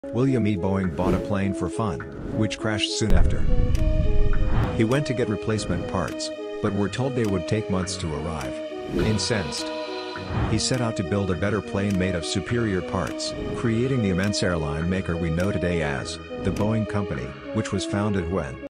William E. Boeing bought a plane for fun, which crashed soon after. He went to get replacement parts, but were told they would take months to arrive. Incensed, he set out to build a better plane made of superior parts, creating the immense airline maker we know today as the Boeing Company, which was founded when